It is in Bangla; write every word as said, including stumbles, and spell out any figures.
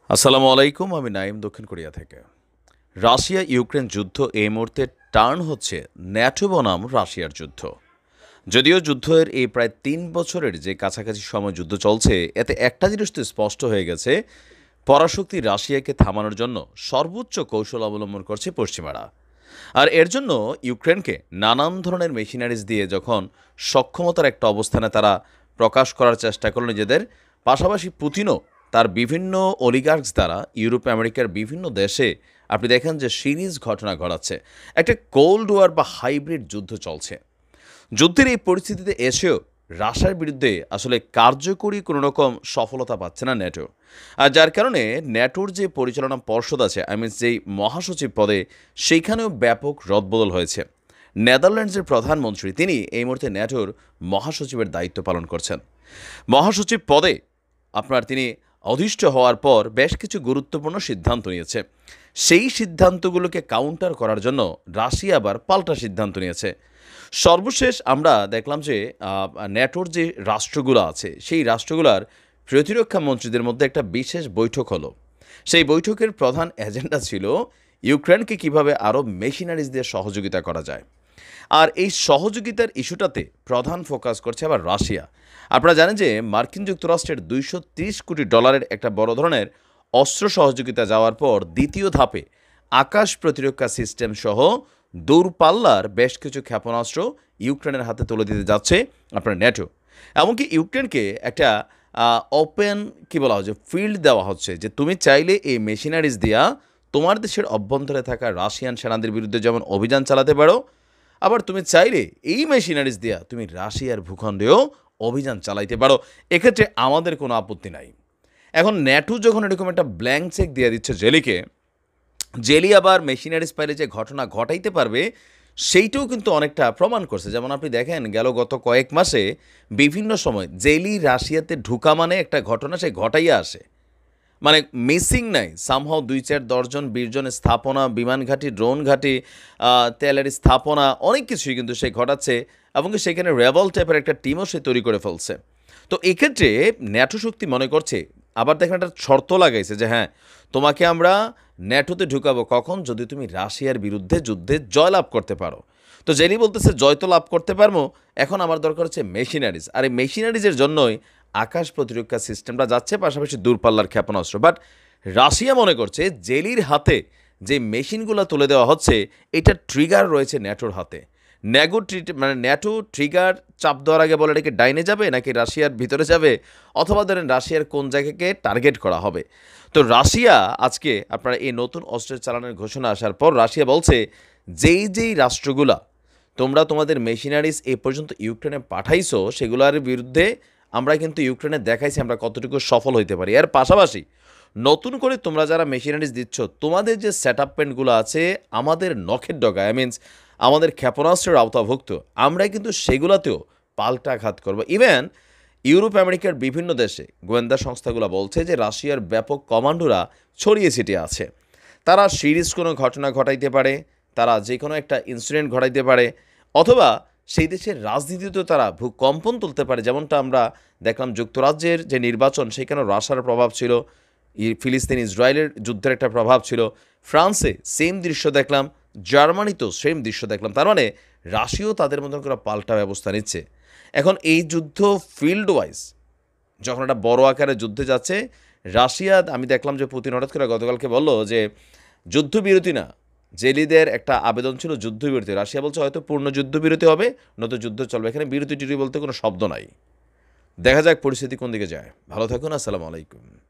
আসসালামু আলাইকুম। আমি নাইম, দক্ষিণ কোরিয়া থেকে। রাশিয়া ইউক্রেন যুদ্ধ এই মুহূর্তে টার্ন হচ্ছে ন্যাটো বনাম রাশিয়ার যুদ্ধ। যদিও যুদ্ধের এই প্রায় তিন বছরের যে কাছাকাছি সময় যুদ্ধ চলছে, এতে একটা জিনিস তো স্পষ্ট হয়ে গেছে, পরাশক্তি রাশিয়াকে থামানোর জন্য সর্বোচ্চ কৌশল অবলম্বন করছে পশ্চিমারা। আর এর জন্য ইউক্রেনকে নানান ধরনের মেশিনারিজ দিয়ে যখন সক্ষমতার একটা অবস্থানে তারা প্রকাশ করার চেষ্টা করল নিজেদের, পাশাপাশি পুতিনও তার বিভিন্ন অলিগার্কস দ্বারা ইউরোপ আমেরিকার বিভিন্ন দেশে আপনি দেখেন যে সিরিজ ঘটনা ঘটাচ্ছে। একটা কোল্ড ওয়ার বা হাইব্রিড যুদ্ধ চলছে। যুদ্ধের এই পরিস্থিতিতে এসেও রাশিয়ার বিরুদ্ধে আসলে কার্যকরী কোনো রকম সফলতা পাচ্ছে না ন্যাটো। আর যার কারণে ন্যাটোর যে পরিচালনা পর্ষদ আছে, আই মিন যেই মহাসচিব পদে, সেইখানেও ব্যাপক রদবদল হয়েছে। নেদারল্যান্ডসের প্রধানমন্ত্রী তিনি এই মুহূর্তে ন্যাটোর মহাসচিবের দায়িত্ব পালন করছেন। মহাসচিব পদে আপনার তিনি অধিষ্ঠ হওয়ার পর বেশ কিছু গুরুত্বপূর্ণ সিদ্ধান্ত নিয়েছে। সেই সিদ্ধান্তগুলোকে কাউন্টার করার জন্য রাশিয়া আবার পাল্টা সিদ্ধান্ত নিয়েছে। সর্বশেষ আমরা দেখলাম যে ন্যাটোর যে রাষ্ট্রগুলো আছে, সেই রাষ্ট্রগুলোর প্রতিরক্ষা মন্ত্রীদের মধ্যে একটা বিশেষ বৈঠক হলো। সেই বৈঠকের প্রধান এজেন্ডা ছিল ইউক্রেনকে কিভাবে আরও মেশিনারিজ দিয়ে সহযোগিতা করা যায়। আর এই সহযোগিতার ইস্যুটাতে প্রধান ফোকাস করছে আবার রাশিয়া। আপনারা জানেন যে মার্কিন যুক্তরাষ্ট্রের দুইশো তিরিশ কোটি ডলারের একটা বড় ধরনের অস্ত্র সহযোগিতা যাওয়ার পর দ্বিতীয় ধাপে আকাশ প্রতিরক্ষা সিস্টেম সহ দূরপাল্লার বেশ কিছু ক্ষেপণাস্ত্র ইউক্রেনের হাতে তুলে দিতে যাচ্ছে আপনার ন্যাটো। এমনকি ইউক্রেনকে একটা ওপেন কি বলা হচ্ছে ফিল্ড দেওয়া হচ্ছে, যে তুমি চাইলে এই মেশিনারিজ দিয়া তোমার দেশের অভ্যন্তরে থাকা রাশিয়ান সেনাদের বিরুদ্ধে যেমন অভিযান চালাতে পারো, আবার তুমি চাইলে এই মেশিনারিজ দিয়া তুমি রাশিয়ার ভূখণ্ডেও অভিযান চালাইতে পারো। এক্ষেত্রে আমাদের কোনো আপত্তি নাই। এখন ন্যাটো যখন এরকম একটা ব্ল্যাঙ্ক চেক দিয়ে দিচ্ছে জেলিকে, জেলি আবার মেশিনারিজ পাইলে যে ঘটনা ঘটাইতে পারবে, সেইটাও কিন্তু অনেকটা প্রমাণ করছে। যেমন আপনি দেখেন গেল গত কয়েক মাসে বিভিন্ন সময় জেলি রাশিয়াতে ঢুকা মানে একটা ঘটনা সে ঘটাইয়া আসে, মানে মিসিং নাই। সামহাও দুই চার দশজন বিশজন স্থাপনা, বিমান ঘাঁটি, ড্রোন ঘাঁটি, তেলের স্থাপনা, অনেক কিছুই কিন্তু সে ঘটাচ্ছে, এবং সেখানে রেবল টাইপের একটা টিমও সে তৈরি করে ফেলছে। তো এক্ষেত্রে ন্যাটো শক্তি মনে করছে, আবার দেখেন একটা শর্ত লাগাইছে যে হ্যাঁ, তোমাকে আমরা ন্যাটোতে ঢুকাবো কখন, যদি তুমি রাশিয়ার বিরুদ্ধে যুদ্ধে জয়লাভ করতে পারো। তো জেলি বলতেছে জয় তো লাভ করতে পারবো, এখন আমার দরকার হচ্ছে মেশিনারিজ। আর এই মেশিনারিজের জন্যই আকাশ প্রতিরক্ষা সিস্টেমটা যাচ্ছে, পাশাপাশি দূরপাল্লার ক্ষেপণাস্ত্র। বাট রাশিয়া মনে করছে জেলির হাতে যে মেশিনগুলো তুলে দেওয়া হচ্ছে, এটা ট্রিগার রয়েছে ন্যাটোর হাতে। ন্যাগো ট্রিট মানে ন্যাটো ট্রিগার চাপ দেওয়ার আগে বলে এটাকে ডাইনে যাবে নাকি রাশিয়ার ভিতরে যাবে, অথবা ধরেন রাশিয়ার কোন জায়গাকে টার্গেট করা হবে। তো রাশিয়া আজকে আপনার এই নতুন অস্ত্রের চালানোর ঘোষণা আসার পর রাশিয়া বলছে, যেই যেই রাষ্ট্রগুলা তোমরা তোমাদের মেশিনারিজ এ পর্যন্ত ইউক্রেনে পাঠাইছো, সেগুলোর বিরুদ্ধে আমরা কিন্তু ইউক্রেনে দেখাইছি আমরা কতটুকু সফল হইতে পারি। এর পাশাপাশি নতুন করে তোমরা যারা মেশিনারিজ দিচ্ছ, তোমাদের যে সেট আপ পয়েন্টগুলো আছে আমাদের নখের ডগায়, আই মিনস আমাদের ক্ষেপণাস্ত্রের আওতাভুক্ত, আমরা কিন্তু সেগুলোতেও পাল্টাঘাত করবো। ইভেন ইউরোপ আমেরিকার বিভিন্ন দেশে গোয়েন্দা সংস্থাগুলো বলছে যে রাশিয়ার ব্যাপক কমান্ডোরা ছড়িয়ে ছিটিয়ে আছে। তারা সিরিজ কোনো ঘটনা ঘটাইতে পারে, তারা যে কোনো একটা ইনসিডেন্ট ঘটাইতে পারে, অথবা সেই দেশের রাজনীতিতেও তারা ভূকম্পন তুলতে পারে। যেমনটা আমরা দেখলাম যুক্তরাজ্যের যে নির্বাচন, সেখানেও রাশিয়ার প্রভাব ছিল, ফিলিস্তিন ইসরায়েলের যুদ্ধের একটা প্রভাব ছিল, ফ্রান্সে সেম দৃশ্য দেখলাম, জার্মানিতেও সেম দৃশ্য দেখলাম। তার মানে রাশিয়াও তাদের মতন করে পাল্টা ব্যবস্থা নিচ্ছে। এখন এই যুদ্ধ ফিল্ড ওয়াইজ যখন একটা বড় আকারে যুদ্ধে যাচ্ছে, রাশিয়া, আমি দেখলাম যে পুতিন হঠাৎ করে গতকালকে বলল যে যুদ্ধবিরতি না, জেলিদের একটা আবেদন ছিল যুদ্ধবিরতি। রাশিয়া বলছে হয়তো পূর্ণ যুদ্ধবিরতি হবে, নয়তো যুদ্ধ চলবে। এখানে বিরতি টিরতি বলতে কোনো শব্দ নাই। দেখা যাক পরিস্থিতি কোন দিকে যায়। ভালো থাকুন। আসসালামু আলাইকুম।